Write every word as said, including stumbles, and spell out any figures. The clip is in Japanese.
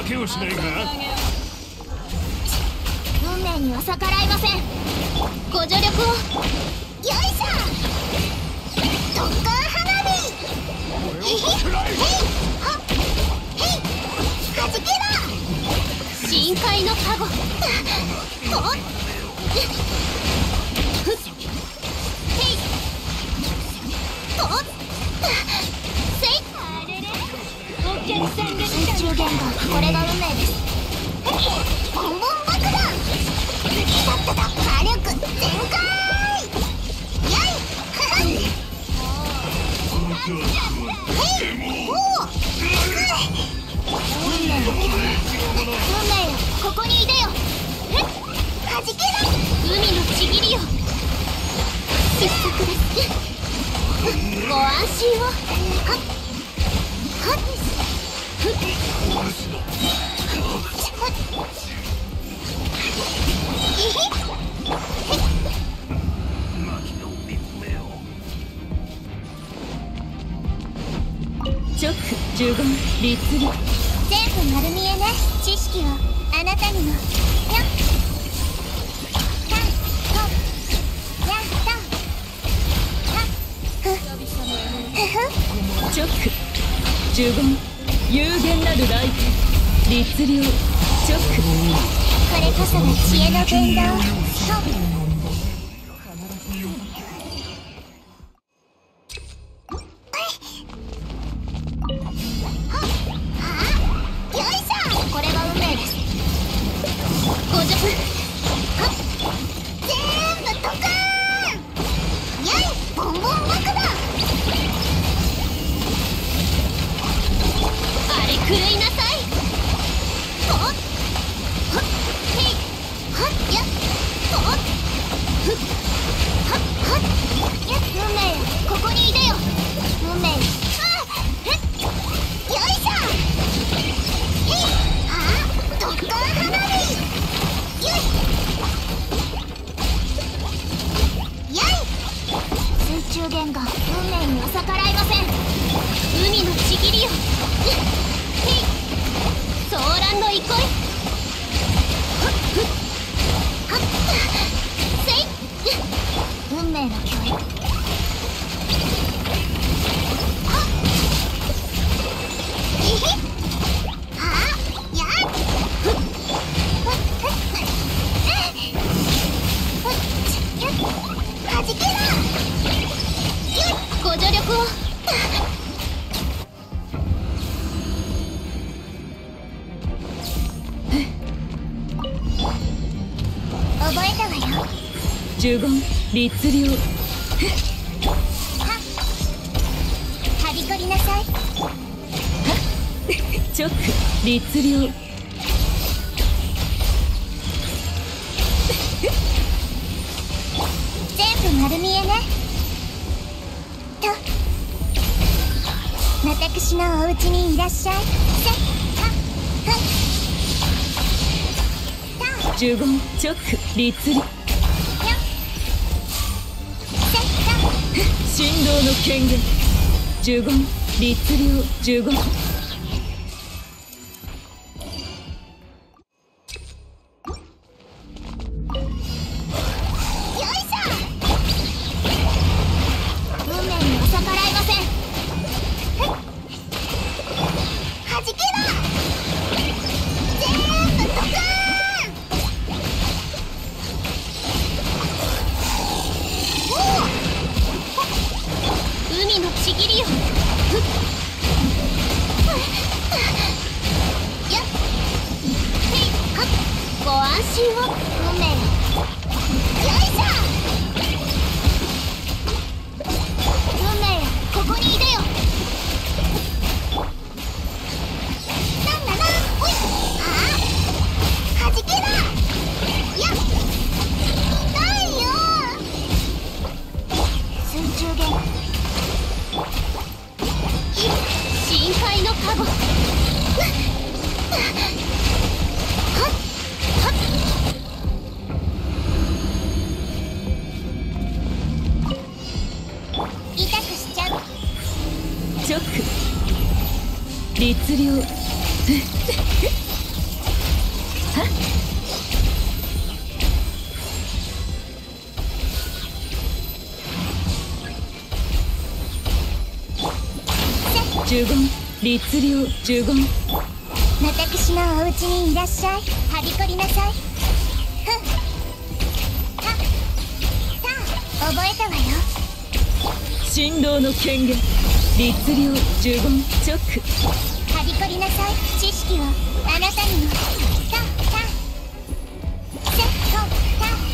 だけをしないか。 運命には逆らいません。ご助力を。よいしょ。特攻花火。へへへいはっへいはじけろ。深海の加護。とっふっへいとっせい。お客さんが水中言語、これが運命です。ボンボン爆弾。たったた火力全開。やいははっへいおお運命の運命よ、ここにいでよ。えっはじけろ。海のちぎりよ。失速です。ご安心を。はっはっふっえへっチョックじゅうご律儀。 全部丸見えね。知識をあなたにも。よっタントやっタンはっふふふチョックじゅうご有限なるライト律令チョック。 これこそが知恵の伝道。と呪言律令。 ははびこりなさい。 チョック律令。 全部丸見えね。と私のお家にいらっしゃい。せっはっはっ呪言チョック律令。神道の権限呪言律令呪言。律令呪言律令呪言。 私のお家にいらっしゃい。はびこりなさい。ふん。たた覚えたわよ。 神道の権限律令呪言直。 はびこりなさい。知識をあなたにも。たたせとた